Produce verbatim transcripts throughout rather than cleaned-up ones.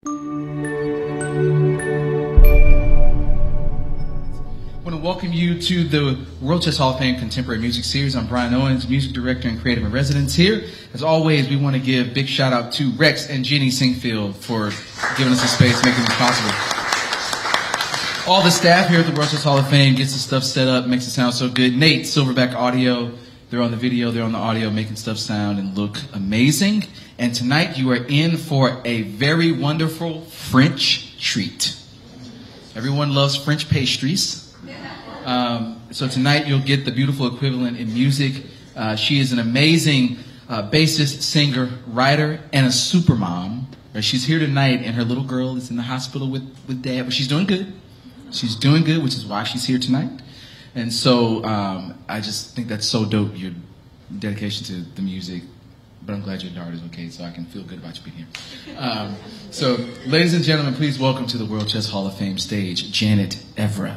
I want to welcome you to the World Chess Hall of Fame Contemporary Music Series. I'm Brian Owens, Music Director and Creative in Residence here. As always, we want to give a big shout out to Rex and Jenny Singfield for giving us the space, making this possible. All the staff here at the World Chess Hall of Fame gets the stuff set up, makes it sound so good. Nate, Silverback Audio, they're on the video, they're on the audio, making stuff sound and look amazing. And tonight you are in for a very wonderful French treat. Everyone loves French pastries. Um, so tonight you'll get the beautiful equivalent in music. Uh, she is an amazing uh, bassist, singer, writer, and a super mom. She's here tonight, and her little girl is in the hospital with, with dad, but she's doing good. She's doing good, which is why she's here tonight. And so um, I just think that's so dope, your dedication to the music. But I'm glad your daughter's okay, so I can feel good about you being here. Um, so, ladies and gentlemen, please welcome to the World Chess Hall of Fame stage, Janet Evra.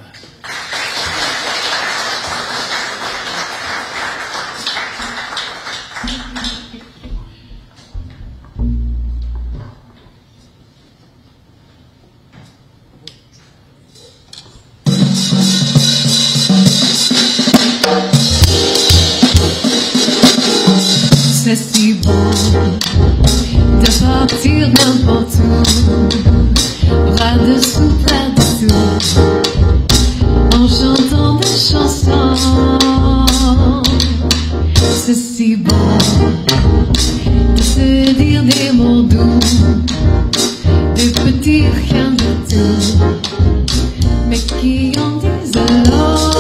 C'est si bon de partir n'importe où, bras dessous, bras dessous, en chantant des chansons. C'est si bon de se dire des mots doux, de petits riens de tout, mais qui en disent alors.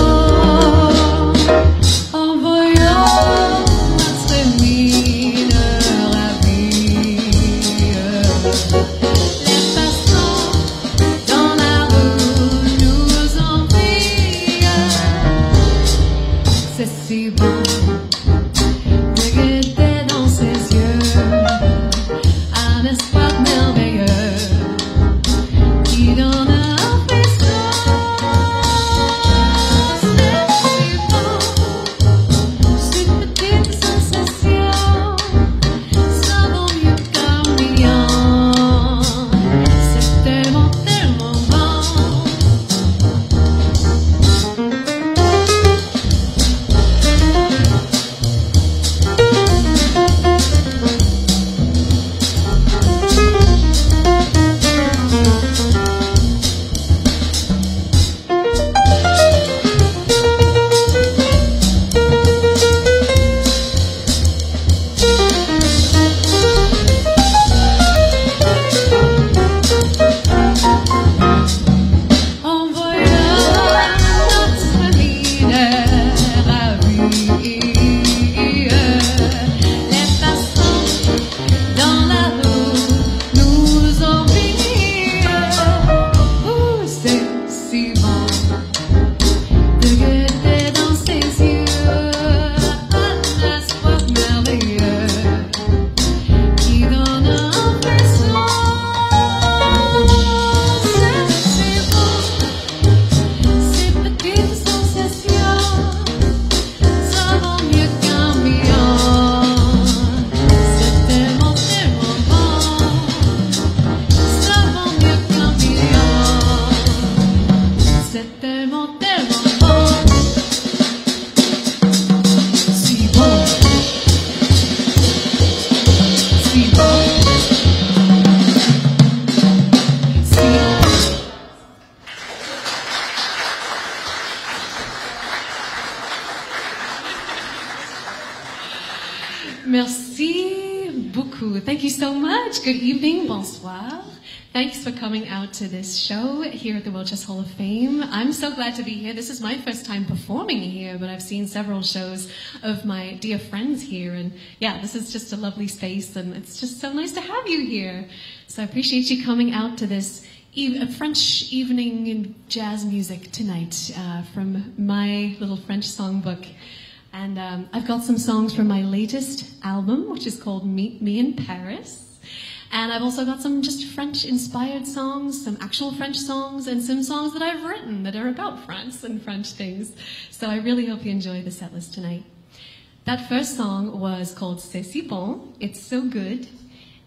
Merci beaucoup. Thank you so much. Good evening. Bonsoir. Thanks for coming out to this show here at the World Chess Hall of Fame. I'm so glad to be here. This is my first time performing here, but I've seen several shows of my dear friends here. And yeah, this is just a lovely space, and it's just so nice to have you here. So I appreciate you coming out to this e- French evening in jazz music tonight uh, from my little French songbook. And um, I've got some songs from my latest album, which is called Meet Me in Paris. And I've also got some just French-inspired songs, some actual French songs, and some songs that I've written that are about France and French things. So I really hope you enjoy the set list tonight. That first song was called C'est si bon, It's So Good.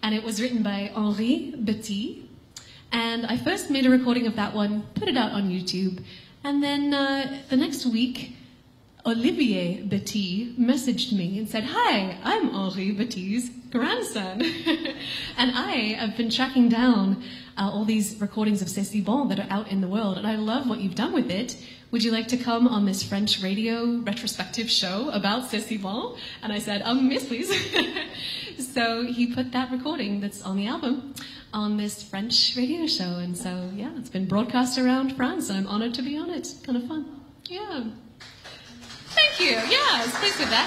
and it was written by Henri Betti. And I first made a recording of that one, put it out on YouTube, and then uh, the next week, Olivier Betti messaged me and said, "Hi, I'm Henri Betti's grandson." And I have been tracking down uh, all these recordings of C'est si bon that are out in the world, and I love what you've done with it. Would you like to come on this French radio retrospective show about C'est si bon? And I said, um, yes, please. So he put that recording that's on the album on this French radio show, and so, yeah, it's been broadcast around France, and I'm honored to be on it. Kind of fun. Yeah. Thank you. Yeah, I was pleased with that.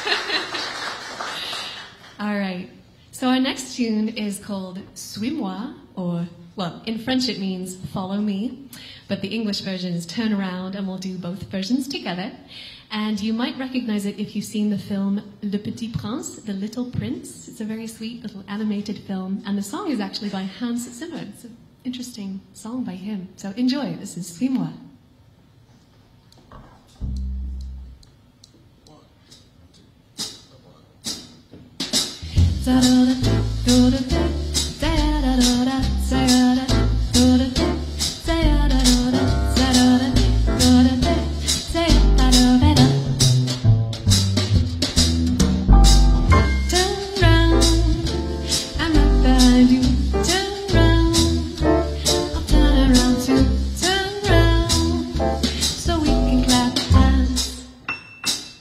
All right. So our next tune is called Suis-moi, or, well, in French it means follow me, but the English version is turn around, and we'll do both versions together. And you might recognize it if you've seen the film Le Petit Prince, The Little Prince. It's a very sweet little animated film, and the song is actually by Hans Zimmer. It's an interesting song by him. So enjoy. This is Suis-moi.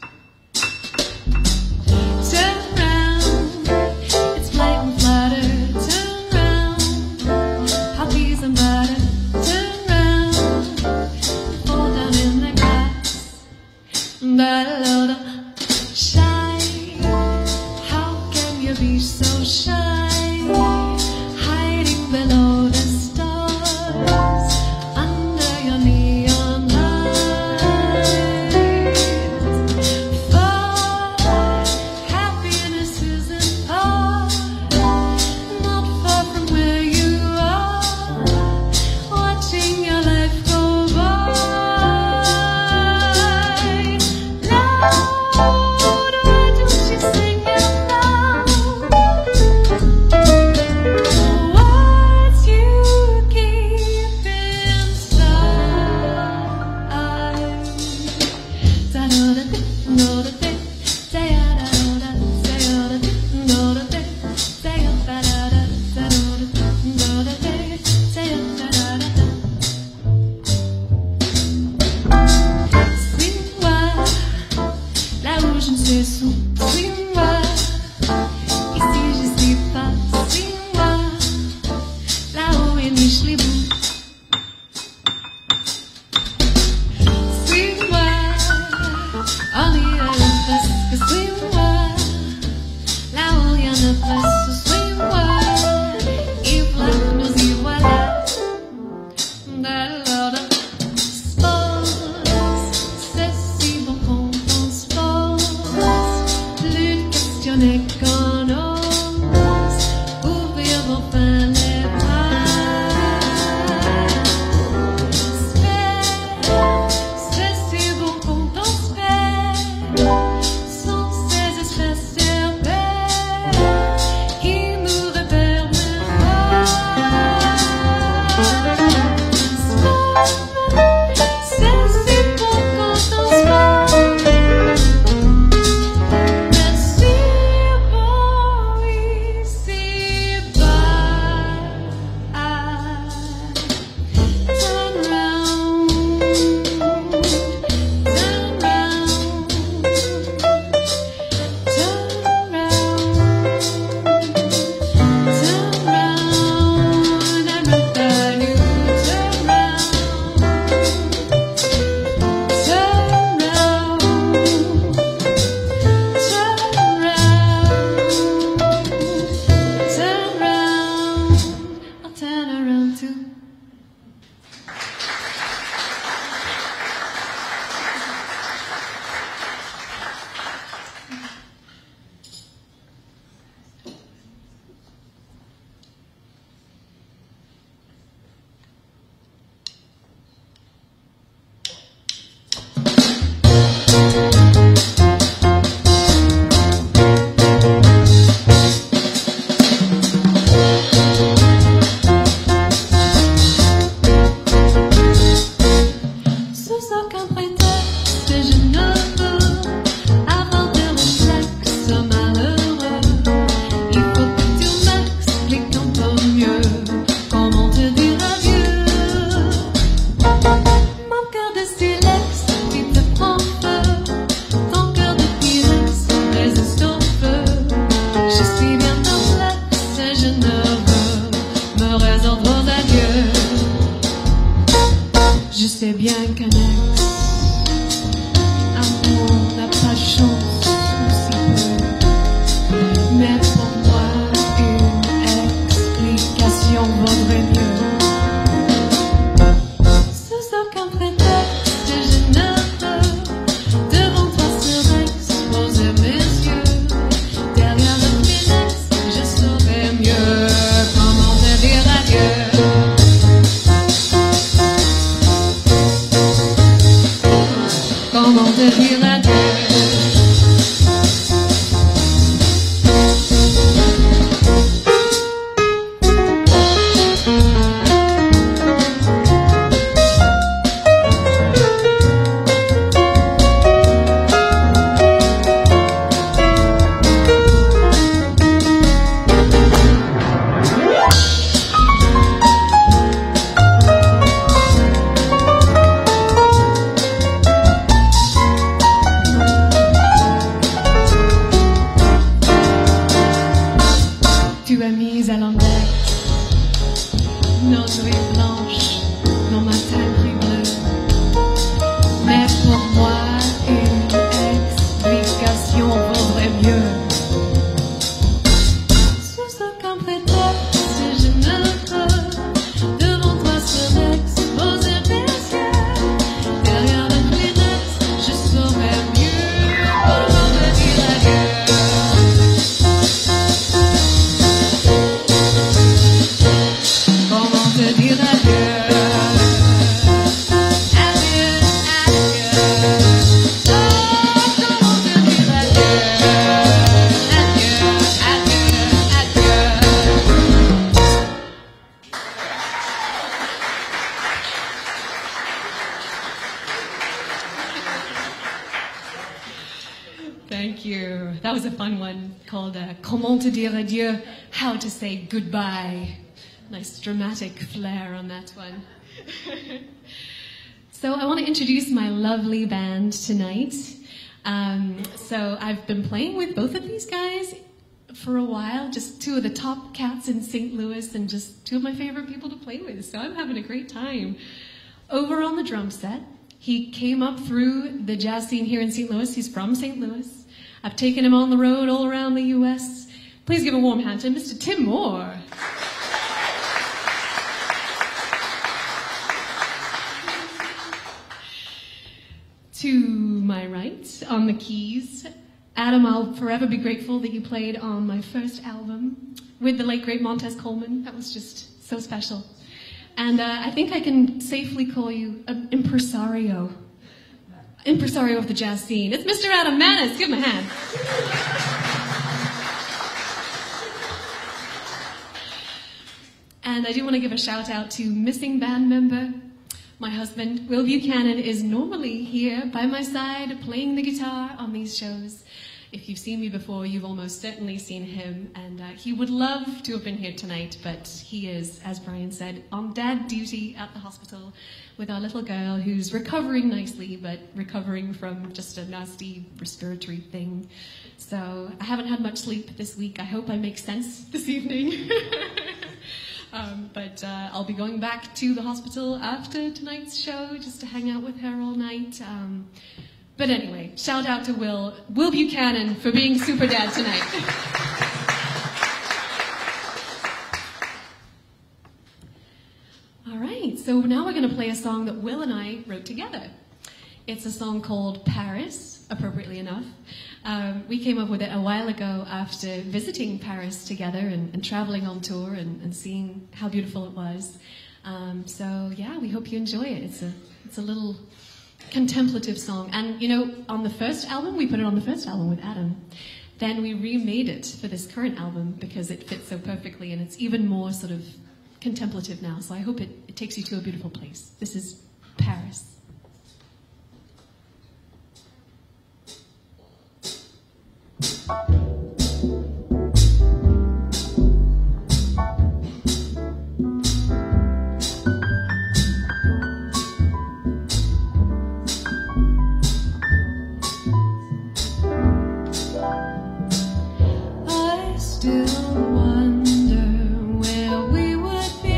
Turn round, it's light and flutter. heureux ordres d'adieu. Je sais bien qu'un ex amour n'a pas de chance aussi peu, mais pour moi une explication vaudrait mieux. Sous aucun prétexte généreux, devant toi serait exposé mes yeux. Derrière le Kleenex, je saurais mieux comment te dire adieu. Comment te dire adieu? Comment te dire adieu, how to say goodbye. Nice dramatic flair on that one. So I want to introduce my lovely band tonight. Um, so I've been playing with both of these guys for a while, just two of the top cats in Saint Louis and just two of my favorite people to play with, so I'm having a great time. Over on the drum set, he came up through the jazz scene here in Saint Louis. He's from Saint Louis. I've taken him on the road all around the U S. Please give a warm hand to Mister Tim Moore. To my right, on the keys, Adam, I'll forever be grateful that you played on my first album with the late, great Montez Coleman. That was just so special. And uh, I think I can safely call you an impresario. Impresario of the jazz scene. It's Mister Adam Manis. Give him a hand. And I do want to give a shout out to missing band member. My husband, Will Buchanan, is normally here by my side playing the guitar on these shows. If you've seen me before, you've almost certainly seen him, and uh, he would love to have been here tonight, but he is, as Brian said, on dad duty at the hospital with our little girl who's recovering nicely, but recovering from just a nasty respiratory thing. So I haven't had much sleep this week. I hope I make sense this evening. um, but uh, I'll be going back to the hospital after tonight's show just to hang out with her all night. Um, But anyway, shout out to Will, Will Buchanan for being super dad tonight. All right, so now we're going to play a song that Will and I wrote together. It's a song called Paris, appropriately enough. Um, we came up with it a while ago after visiting Paris together and, and traveling on tour and, and seeing how beautiful it was. Um, so yeah, we hope you enjoy it. It's a, it's a little contemplative song. And you know, on the first album, we put it on the first album with Adam. Then we remade it for this current album because it fits so perfectly and it's even more sort of contemplative now. So I hope it, it takes you to a beautiful place. This is Paris. I still wonder where we would be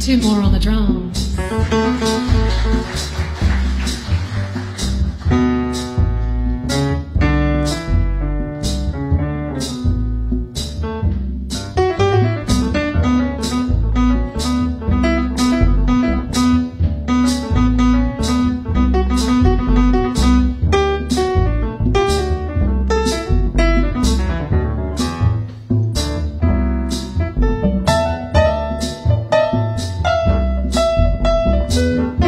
Tim Moore on the drums. Thank you.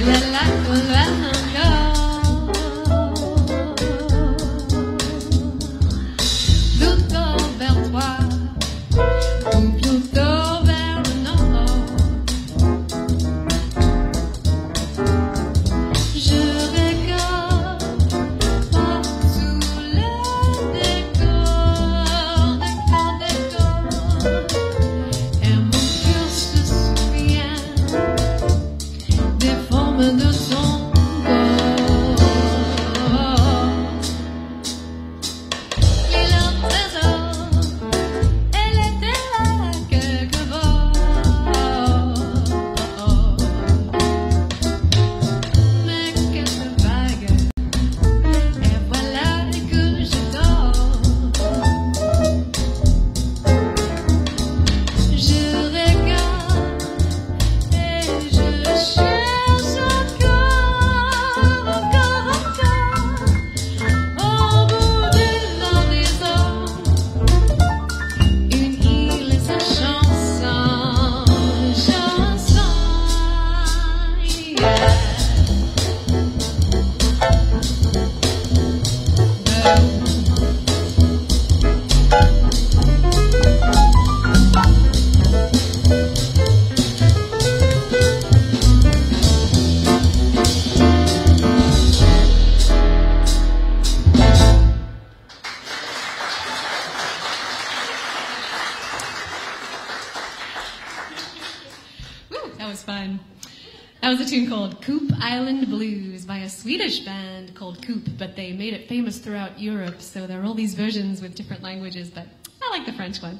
That was a tune called Coop Island Blues by a Swedish band called Coop, but they made it famous throughout Europe, so there are all these versions with different languages, but I like the French one.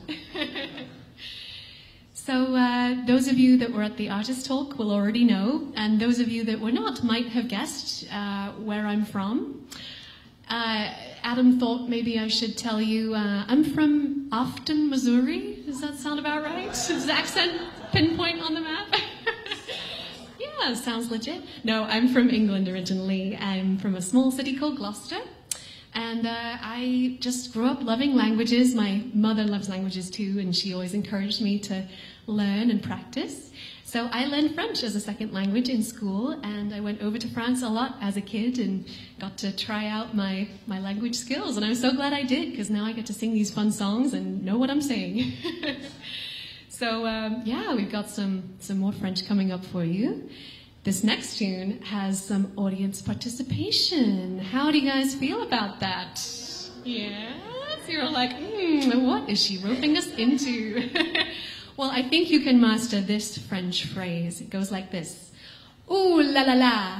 So uh, those of you that were at the artist talk will already know, and those of you that were not might have guessed uh, where I'm from. Uh, Adam thought maybe I should tell you uh, I'm from Ofton, Missouri. Does that sound about right? Is the accent pinpoint on the map? Yeah, sounds legit. No, I'm from England originally. I'm from a small city called Gloucester. And uh, I just grew up loving languages. My mother loves languages too, and she always encouraged me to learn and practice. So I learned French as a second language in school, and I went over to France a lot as a kid and got to try out my, my language skills. And I'm so glad I did, because now I get to sing these fun songs and know what I'm saying. So um, yeah, we've got some, some more French coming up for you. This next tune has some audience participation. How do you guys feel about that? Yes? You're all like, hmm, what is she roping us into? Well, I think you can master this French phrase. It goes like this. Ooh la la la.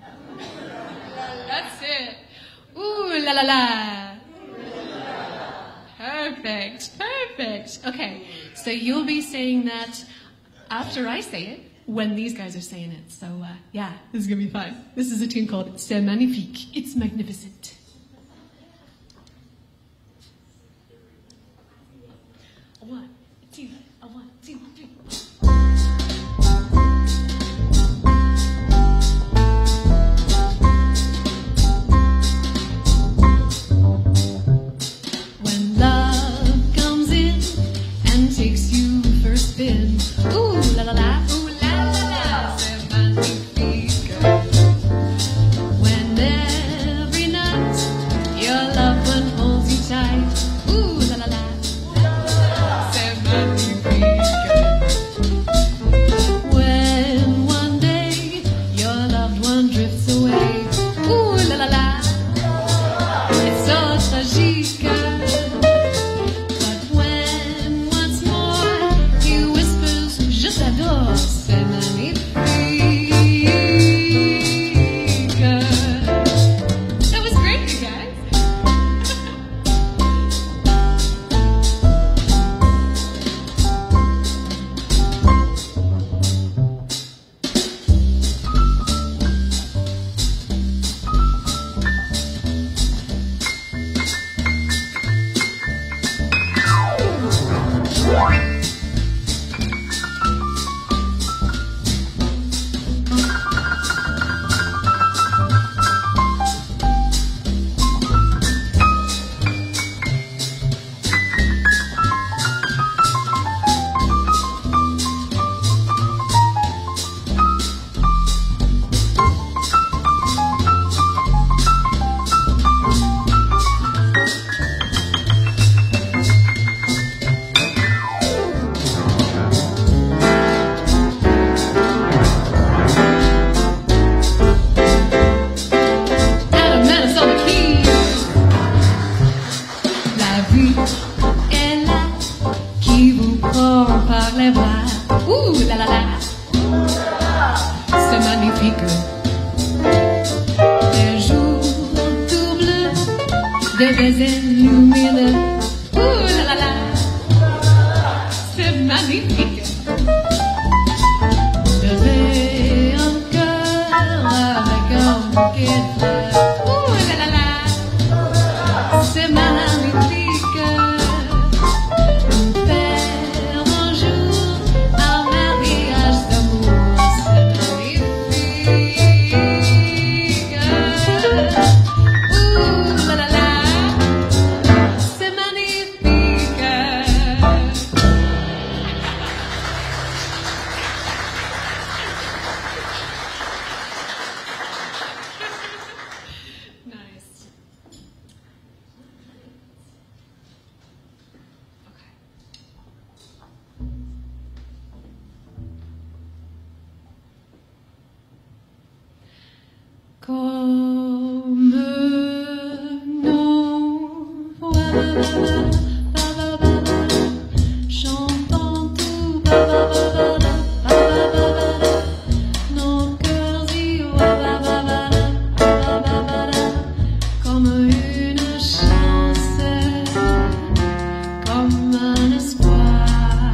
That's it. Ooh la la la. Perfect, perfect. Okay, so you'll be saying that after I say it, when these guys are saying it. So uh, yeah, this is gonna be fun. This is a tune called C'est magnifique. It's magnificent. A one, two, a one, two, three. When love comes in and takes you for a spin, ooh la la la, ooh. When every night magnifique. Les jours tout bleus, des baisers lumineux. Ouh là là là, c'est magnifique. Lever un cœur avec un bouquet de fleurs. Ouh là là là, c'est magnifique. Faire un jour un mariage d'amour, c'est magnifique. Ouh là là là, c'est magnifique. Nice. Okay. Comme nos voix, chantant tout, nos cœurs y comme une chance, comme un espoir,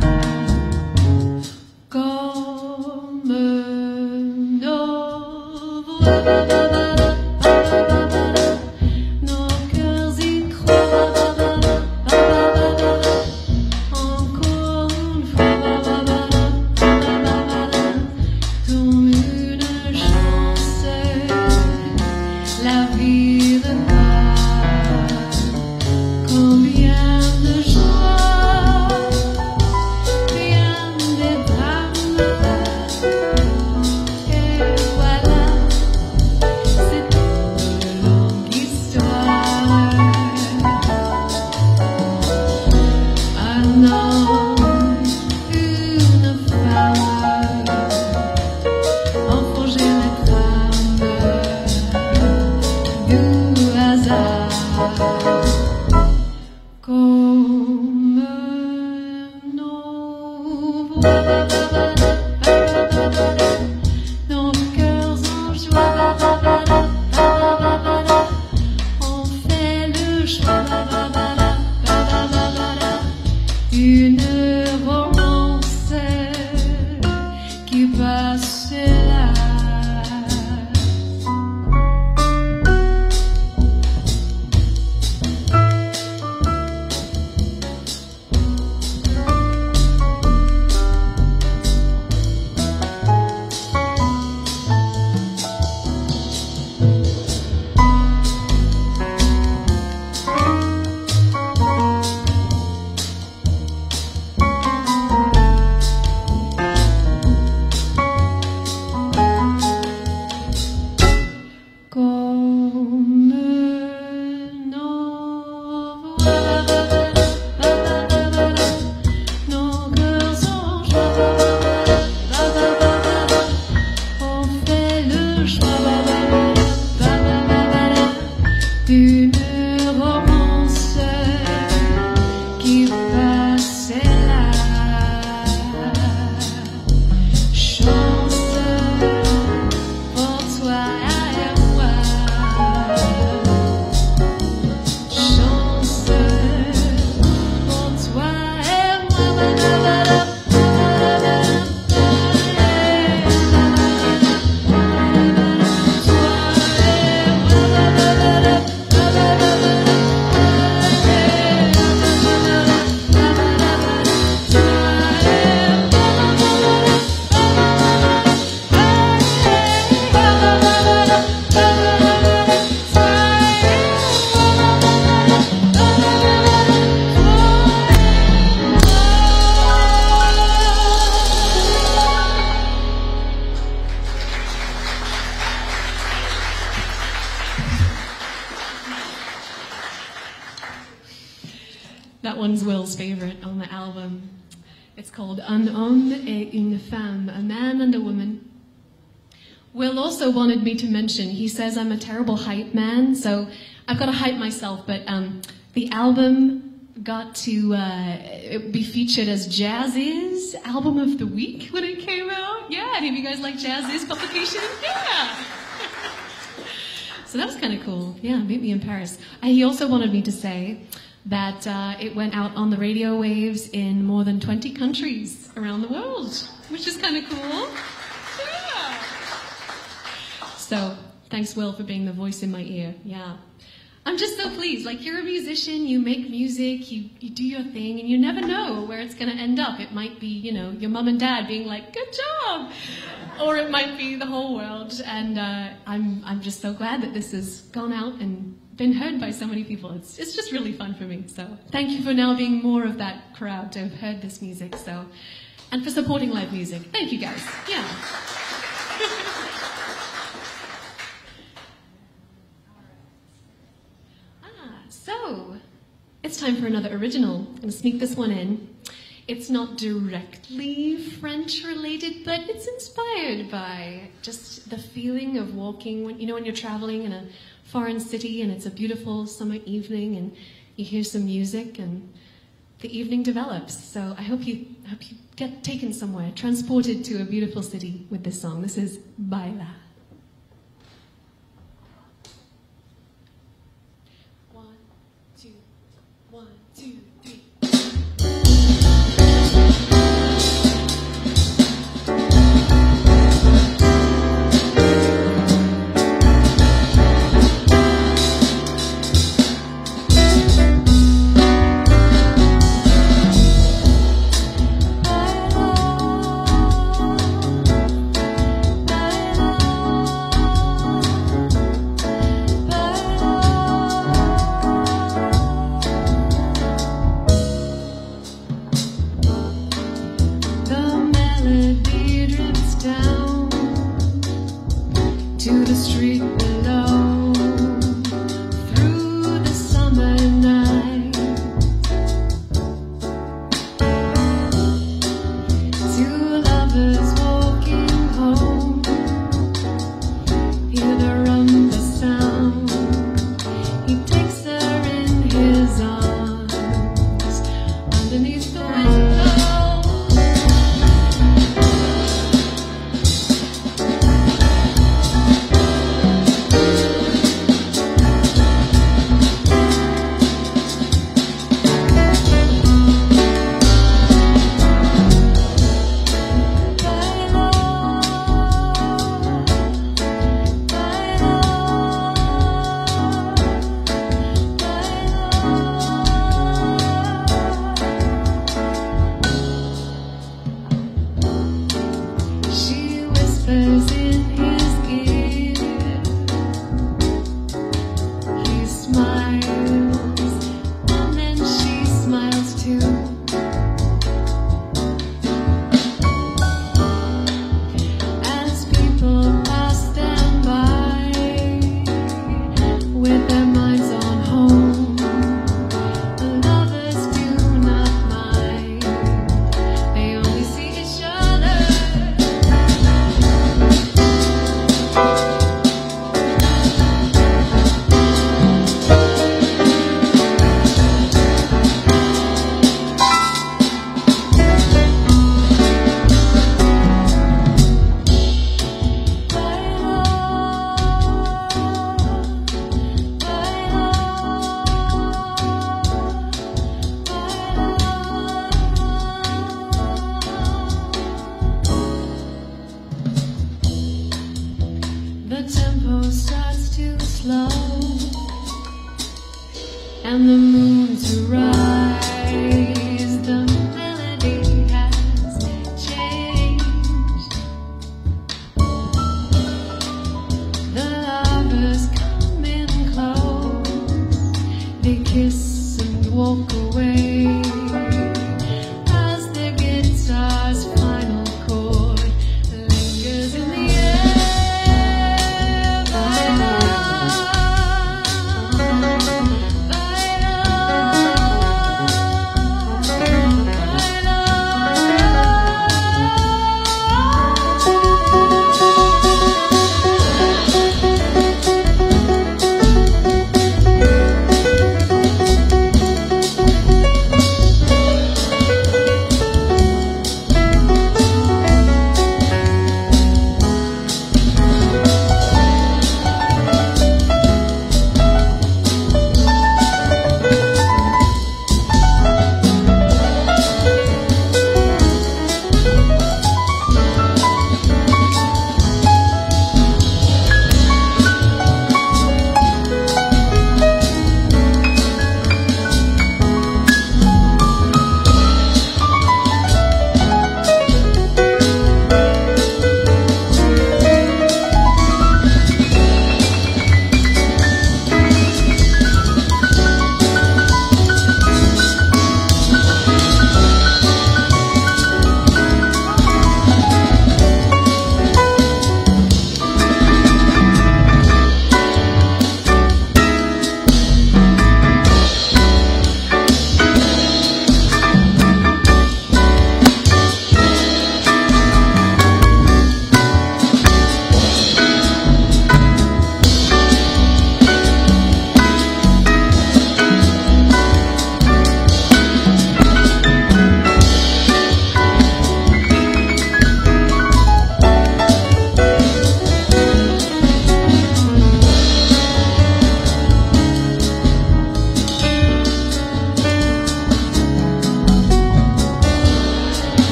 comme nos voix. Nos cœurs y croient, encore une fois, comme une chance, la vie de moi, combien de joie, bien des drames, et voilà. C'est une longue histoire. Un homme, une femme, ont forgé les trames du hasard. Comme nos voix, nos cœurs en joie, on fait le choix d'une romance qui passe là. Comme nos voix, nos cœurs en joie, on fait le choix d'une romance qui passe là. Chance pour toi et moi, chance pour toi et moi, That one's Will's favorite on the album. It's called Un homme et une femme, a man and a woman. Will also wanted me to mention, he says I'm a terrible hype man, so I've got to hype myself, but um, the album got to uh, be featured as Jazz's Album of the Week when it came out. Yeah, any of you guys like Jazz's publication? Yeah. So that was kind of cool. Yeah, meet me in Paris. And he also wanted me to say that uh, it went out on the radio waves in more than twenty countries around the world, which is kind of cool. Yeah. So thanks, Will, for being the voice in my ear. Yeah. I'm just so pleased. Like, you're a musician, you make music, you, you do your thing, and you never know where it's going to end up. It might be, you know, your mum and dad being like, good job! Or it might be the whole world. And uh, I'm I'm just so glad that this has gone out and been heard by so many people. It's, it's just really fun for me. So thank you for now being more of that crowd to have heard this music. So, and for supporting live music. Thank you, guys. Yeah. So, it's time for another original. I'm going to sneak this one in. It's not directly French related, but it's inspired by just the feeling of walking, when, you know, when you're traveling in a foreign city and it's a beautiful summer evening and you hear some music and the evening develops. So I hope you, I hope you get taken somewhere, transported to a beautiful city with this song. This is Baila. One, two, three. and the moon to rise. The melody has changed. The lovers come in close. They kiss and walk away as the guitar's final chord lingers in the air. Bye.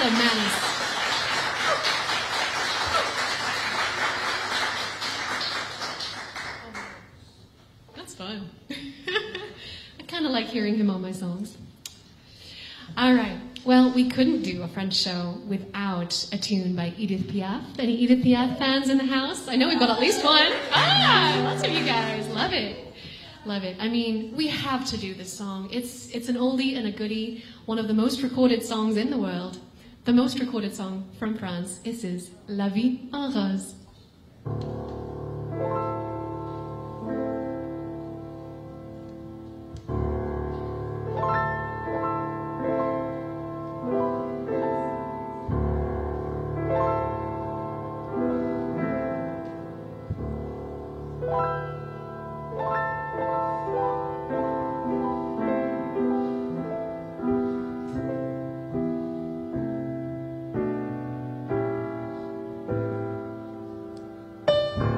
menace. That's fun. I kind of like hearing him on my songs. All right. Well, we couldn't do a French show without a tune by Edith Piaf. Any Edith Piaf fans in the house? I know we've got at least one. Ah, lots of you guys. Love it. Love it. I mean, we have to do this song. It's it's an oldie and a goodie, one of the most recorded songs in the world. The most recorded song from France. This is La Vie en Rose. Thank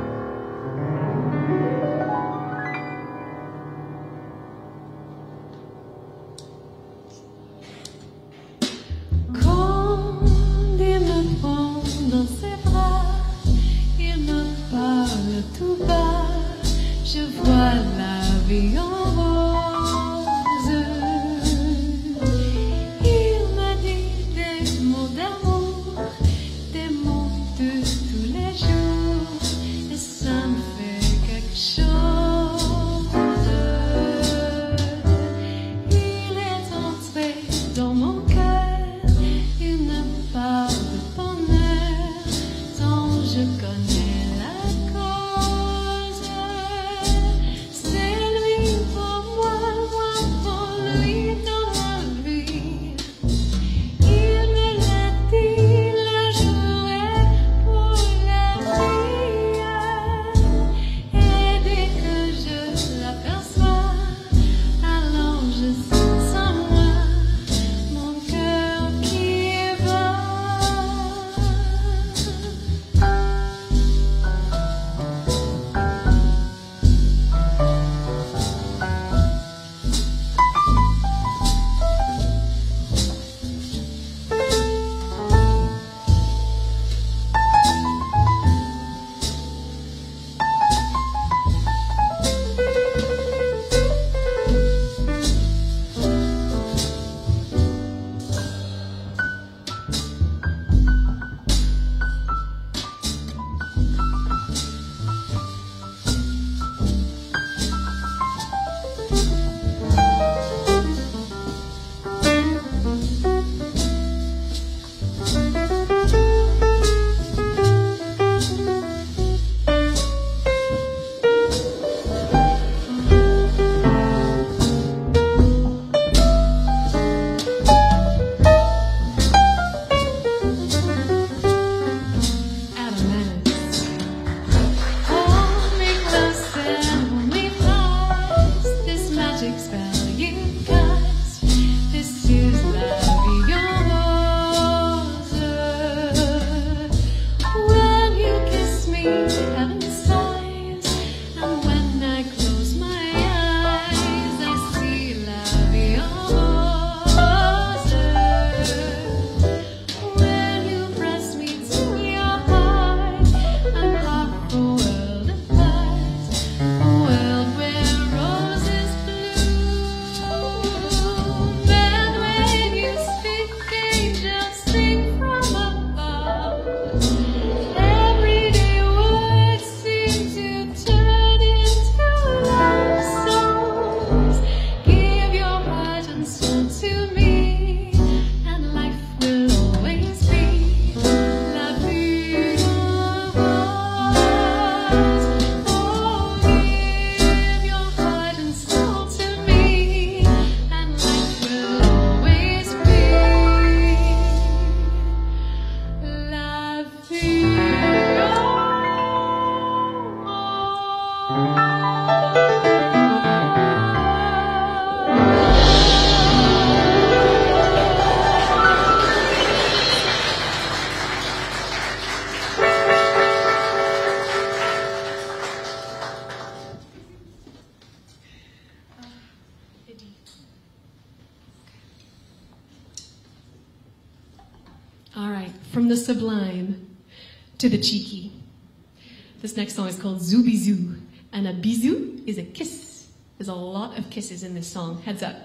All right, from the sublime to the cheeky. This next song is called Zoo Bisou, and a bisou is a kiss. There's a lot of kisses in this song. Heads up.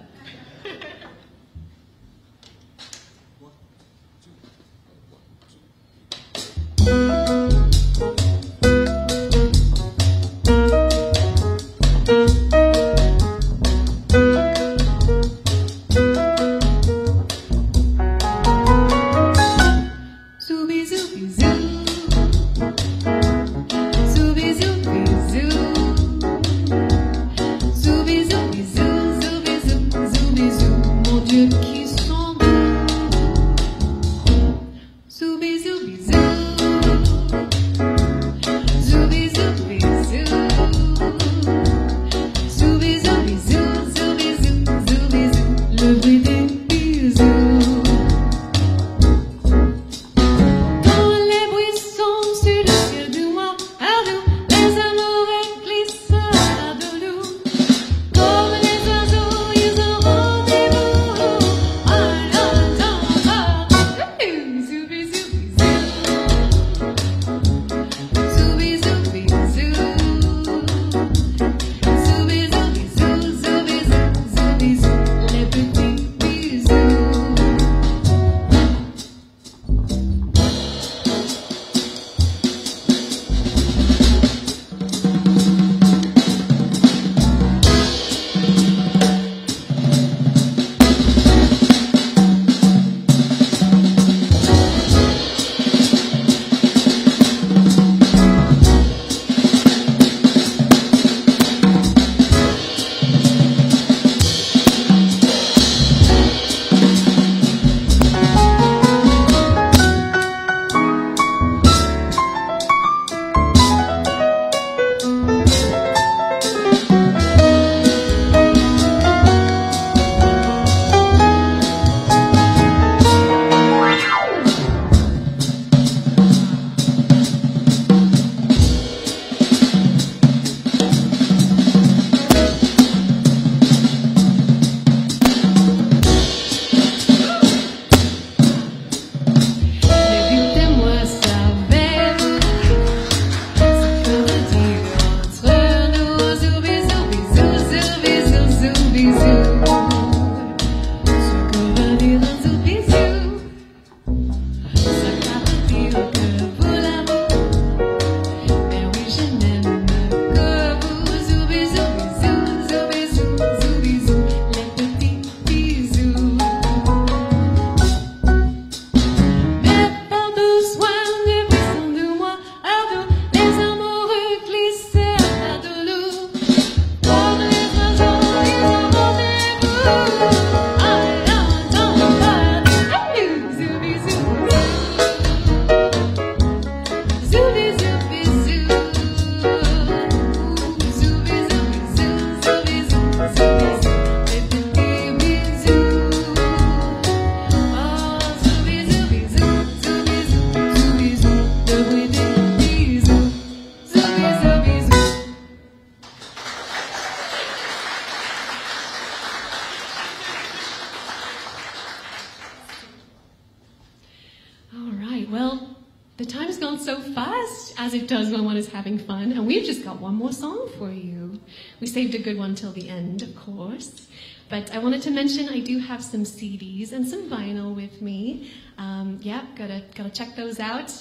The time's gone so fast, as it does when one is having fun, and we've just got one more song for you. We saved a good one till the end, of course. But I wanted to mention I do have some C Ds and some vinyl with me. Um, yeah, gotta gotta check those out.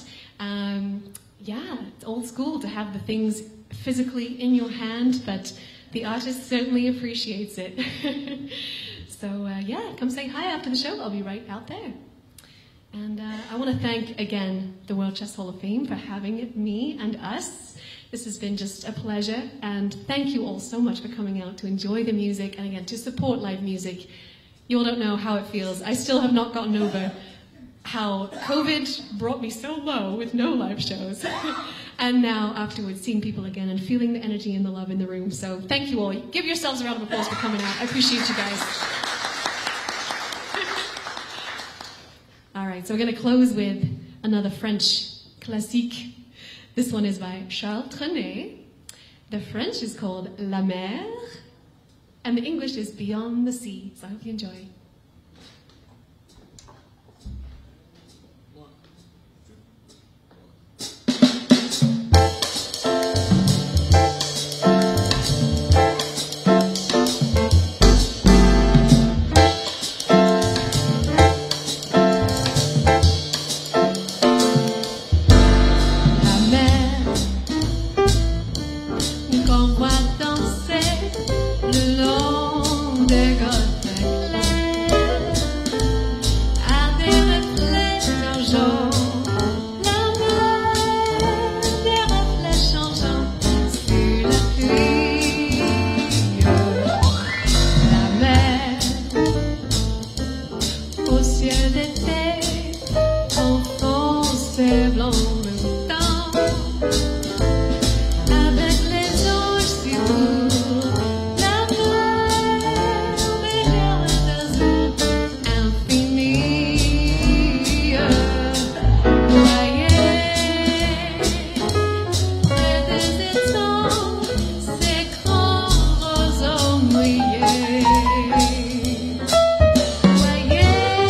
Um, yeah, it's old school to have the things physically in your hand, but the artist certainly appreciates it. So uh, yeah, come say hi after the show. I'll be right out there. And uh, I want to thank again the World Chess Hall of Fame for having me and us. This has been just a pleasure, and thank you all so much for coming out to enjoy the music and again to support live music. You all don't know how it feels. I still have not gotten over how COVID brought me so low with no live shows. And now afterwards seeing people again and feeling the energy and the love in the room. So thank you all. Give yourselves a round of applause for coming out. I appreciate you guys. All right, so we're going to close with another French classique. This one is by Charles Trenet. The French is called La Mer, and the English is Beyond the Sea. So I hope you enjoy. One, l'été, enfance et blanc le temps, avec les anges si doux, la mer, meilleure d'azur infini. Voyez, près des étangs, ces grands roseaux mouillés. Voyez,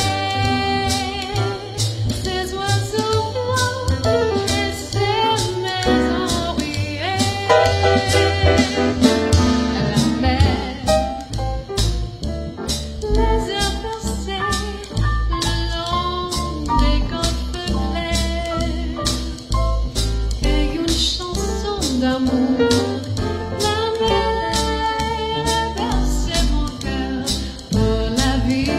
ces oiseaux blancs et ces maisons rouillées. La mer, les heures percées, le long des golfes clairs, et une chanson d'amour. La mer a bercé mon cœur pour la vie.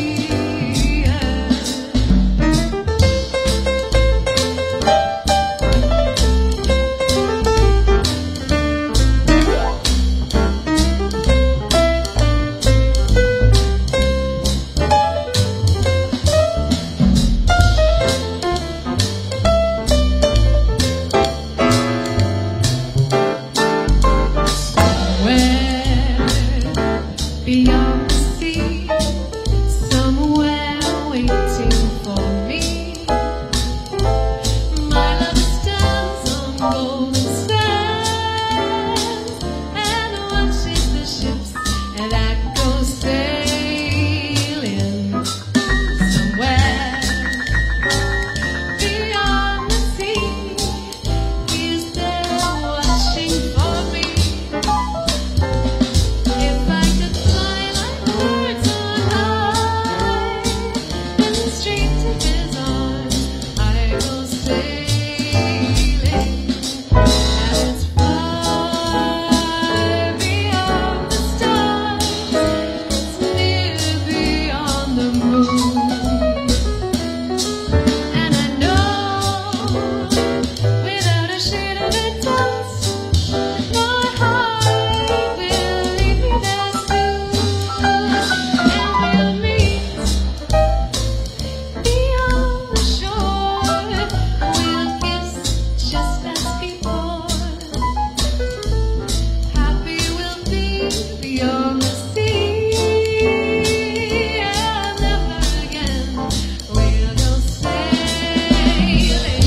Somewhere beyond the sea, somewhere waiting for me, my love stands on golden sands and watches the ships that go sailing. Somewhere beyond the sea, he's there watching for me. If I could fly like birds on high, in the streets of his arms, I go sailing. And it's far beyond the stars, it's near beyond the moon. And I know, without a shade of a doubt, my heart will lead me there soon, and we'll meet beyond the shore. We'll kiss just as before. Happy we'll be beyond the sea, and never again we'll go sailing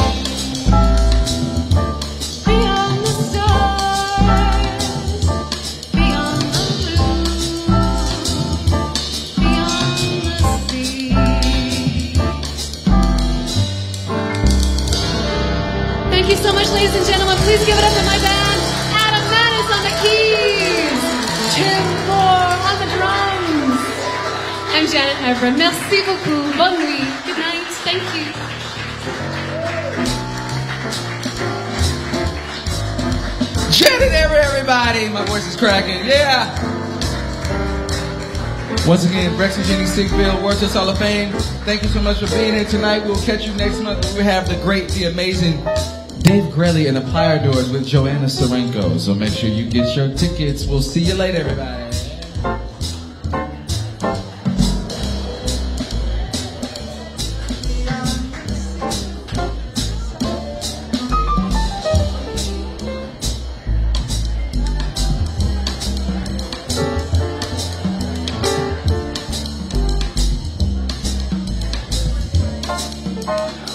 beyond the stars, beyond the blue, beyond the sea. Thank you so much, ladies and gentlemen. Please give it up to my band. Adam Manis on the keys, Tim Moore on the drums. I'm Janet Evra. Merci beaucoup. Bonne nuit. Good night. Thank you. Janet Evra, everybody. My voice is cracking. Yeah. Once again, Rex and Jenny Sinkfield, World Jazz Hall of Fame. Thank you so much for being here tonight. We'll catch you next month. We have the great, the amazing Dave Grelly and the Plier Doors with Joanna Sarenko. So make sure you get your tickets. We'll see you later, everybody. Thank you.